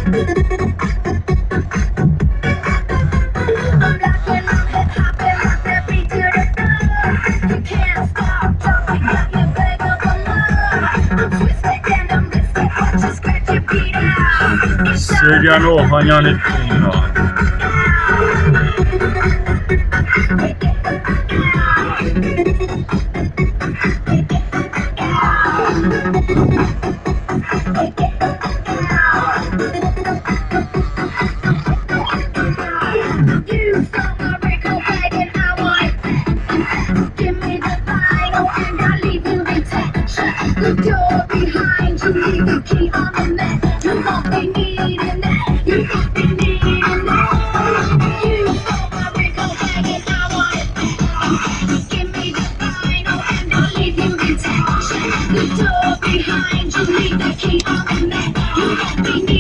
Seriano Hanyanettina. The door behind you, leave the key on the mat. You won't be needing that. You won't be needing that. You stole my Rico bag and I want it back. Just give me the final and I'll leave you intact. The door behind you, leave the key on the mat. You won't be needing that.